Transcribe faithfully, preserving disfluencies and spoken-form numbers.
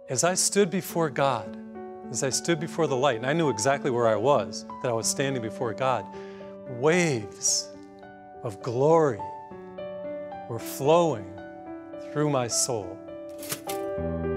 As I stood before God, as I stood before the light, and I knew exactly where I was, that I was standing before God, waves of glory were flowing through my soul.